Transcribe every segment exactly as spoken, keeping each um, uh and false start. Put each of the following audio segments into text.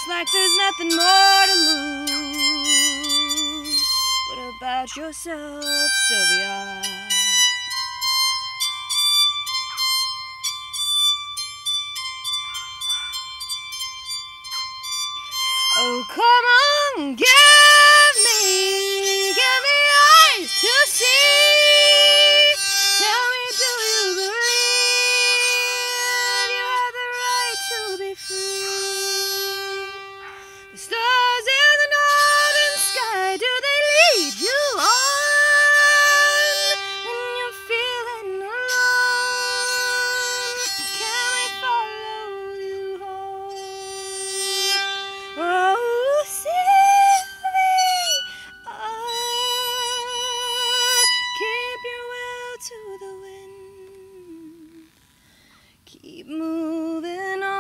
Looks like there's nothing more to lose. What about yourself, Sylvia? Oh, come on, give me, give me eyes to see. Tell me, do you believe you have the right to be free? The stars in the northern sky, do they lead you on when you're feeling alone? Can I follow you home? Oh, Sylvia, keep your will to the wind. Keep moving on.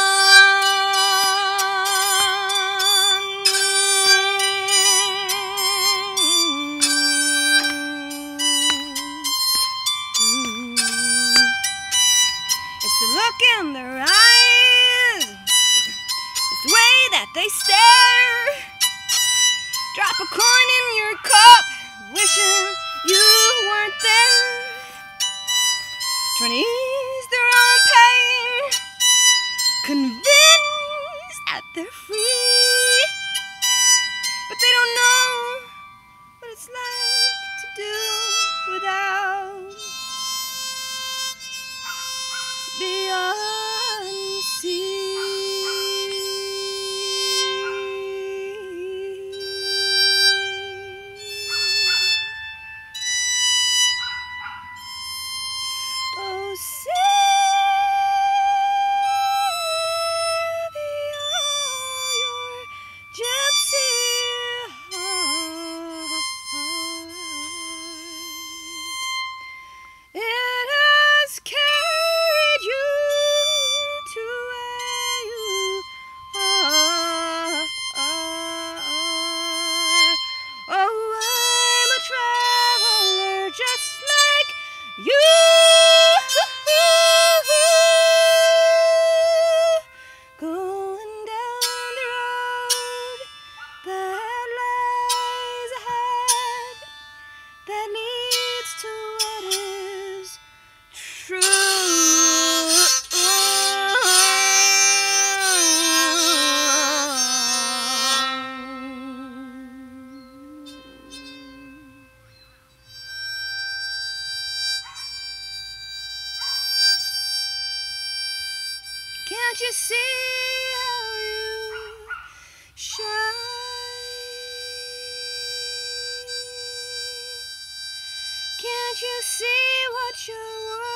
It's the look in their eyes, it's the way that they stare. Drop a coin in your cup, wishing you weren't there. Trying to ease their own pain, convinced that they're free. But they don't know what it's like to do without, to be unseen. Oh, Sylvia, your gypsy heart, it has carried you to where you are. Oh, I'm a traveler just like you. Going down the road that lies ahead, that leads to what is true. Can't you see how you shine? Can't you see what you're worth?